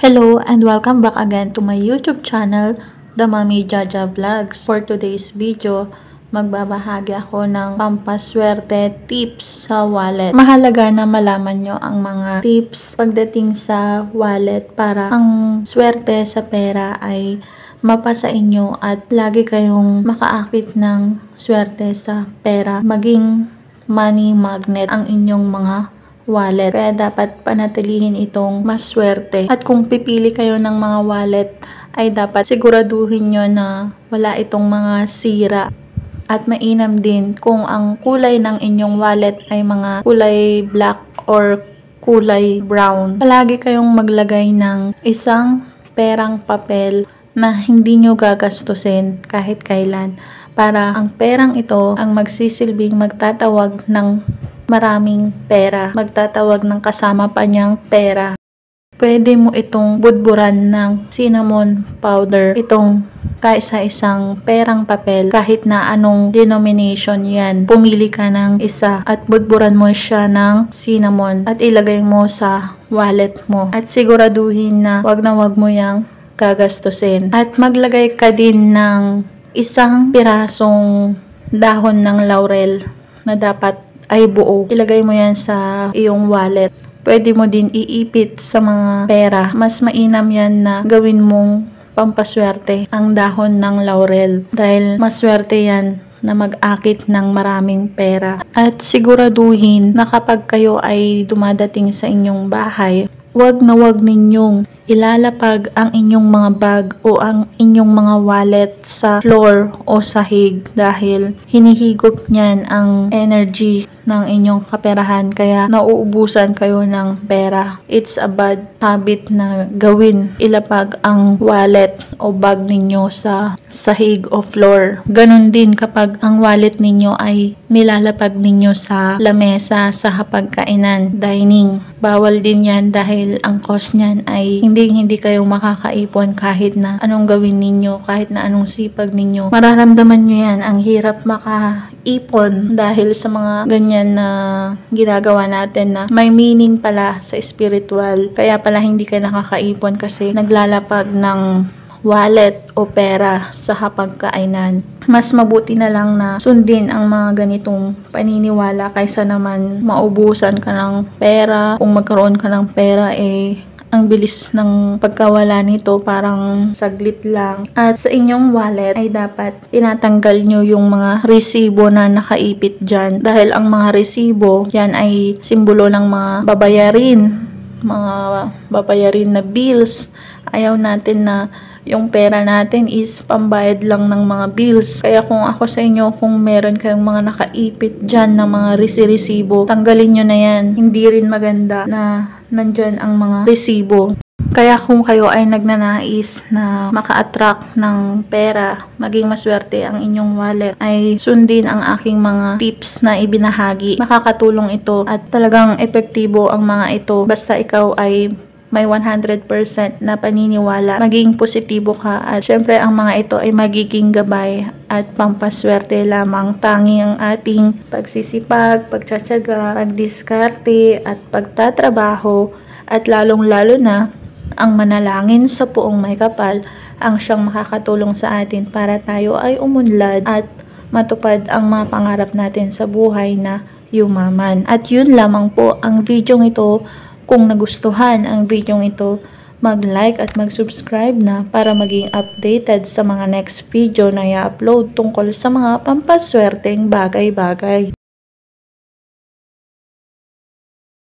Hello and welcome back again to my YouTube channel, The Mommy Jaja Vlogs. For today's video, magbabahagi ako ng pampaswerte tips sa wallet. Mahalaga na malaman nyo ang mga tips pagdating sa wallet para ang swerte sa pera ay mapasa inyo at lagi kayong makaakit ng swerte sa pera. Maging money magnet ang inyong mga wallet. Kaya dapat panatilihin itong maswerte. At kung pipili kayo ng mga wallet, ay dapat siguraduhin nyo na wala itong mga sira. At mainam din kung ang kulay ng inyong wallet ay mga kulay black or kulay brown. Palagi kayong maglagay ng isang perang papel na hindi nyo gagastusin kahit kailan. Para ang perang ito ang magsisilbing magtatawag ng maraming pera. Magtatawag ng kasama pa niyang pera. Pwede mo itong budburan ng cinnamon powder. Itong kaisa-isang perang papel kahit na anong denomination yan. Pumili ka ng isa at budburan mo siya ng cinnamon at ilagay mo sa wallet mo. At siguraduhin na wag mo yang gagastusin. At maglagay ka din ng isang pirasong dahon ng laurel na dapat ay buo. Ilagay mo yan sa iyong wallet. Pwede mo din iipit sa mga pera. Mas mainam yan na gawin mong pampaswerte ang dahon ng laurel. Dahil maswerte yan na mag-akit ng maraming pera. At siguraduhin na kapag kayo ay dumadating sa inyong bahay, wag ninyong ilalapag ang inyong mga bag o ang inyong mga wallet sa floor o sahig dahil hinihigop niyan ang energy ng inyong kaperahan kaya nauubusan kayo ng pera. It's a bad habit na gawin. Ilapag ang wallet o bag ninyo sa sahig o floor. Ganon din kapag ang wallet ninyo ay nilalapag ninyo sa lamesa sa hapagkainan, dining. Bawal din yan dahil ang cost niyan ay hindi kayo makakaipon kahit na anong gawin ninyo, kahit na anong sipag ninyo. Mararamdaman nyo yan, ang hirap makaipon dahil sa mga ganyan na ginagawa natin na may meaning pala sa spiritual. Kaya pala hindi ka nakakaipon kasi naglalapag ng wallet o pera sa hapagkainan. Mas mabuti na lang na sundin ang mga ganitong paniniwala kaysa naman maubusan ka ng pera. Kung magkaroon ka ng pera ang bilis ng pagkawala nito parang saglit lang. At sa inyong wallet ay dapat tinatanggal nyo yung mga resibo na nakaipit dyan. Dahil ang mga resibo, yan ay simbolo ng mga babayarin na bills. Ayaw natin na yung pera natin is pambayad lang ng mga bills. Kaya kung ako sa inyo, kung meron kayong mga nakaipit dyan na mga resibo, tanggalin nyo na yan. Hindi rin maganda na nandyan ang mga resibo. Kaya kung kayo ay nagnanais na maka-attract ng pera, maging maswerte ang inyong wallet, ay sundin ang aking mga tips na ibinahagi. Makakatulong ito at talagang epektibo ang mga ito. Basta ikaw ay may 100% na paniniwala, maging positibo ka at syempre ang mga ito ay magiging gabay at pampaswerte lamang. Tanging ang ating pagsisipag, pagtsatsaga, pagdiskarte at pagtatrabaho at lalong-lalo na ang manalangin sa Poong May Kapal ang siyang makakatulong sa atin para tayo ay umunlad at matupad ang mga pangarap natin sa buhay na yumaman. At yun lamang po ang video ito. Kung nagustuhan ang video ito, mag-like at mag-subscribe na para maging updated sa mga next video na i-upload tungkol sa mga pampaswerteng bagay-bagay.